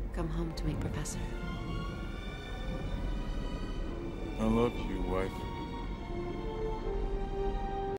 come home to meet Professor. I love you, wife.